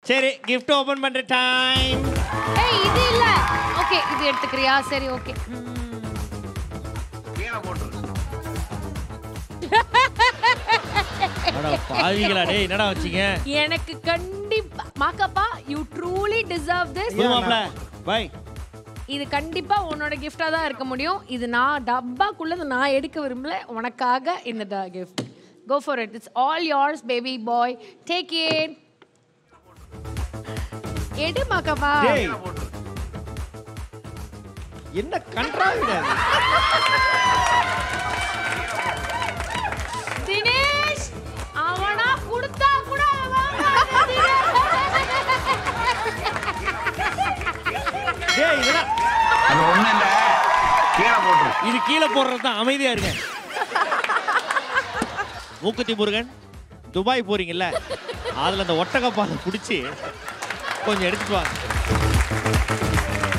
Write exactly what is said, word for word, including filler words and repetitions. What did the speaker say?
சரி gift open பண்ற time. ஏய் இது இல்ல. ஓகே இது எடுத்துக்கறியா? சரி ஓகே. கீழ போடு. அட பாவிகளா டேய் என்னடா வச்சீங்க? எனக்கு கண்டிப்பா மாக்கப்பா you truly deserve this. மாப்ள பை. இது கண்டிப்பா உன்னோட gift-ஆ தான் இருக்க முடியும். இது நான் டப்பாக்குள்ள நான் எடுக்க விரும்பல. உனக்காக இந்த gift. Go for it. It's all yours baby boy. Take it. எடு மாக்கப்பா. டேய். என்ன கன்றாவிடா இது? தினேஷ் அவனா குடுத்தா கூட டேய் இதடா. அது ஒண்ணு இல்ல. கீழ போடு. இது கீழ போடுறது தான் அமைதியா இருங்க. மூக்குத்தி முருகன் துபாய் போறீங்கல்ல? அதுல அந்த ஒட்டக பாலை குடிச்சு கொஞ்சம் எடுத்துட்டு வாங்க.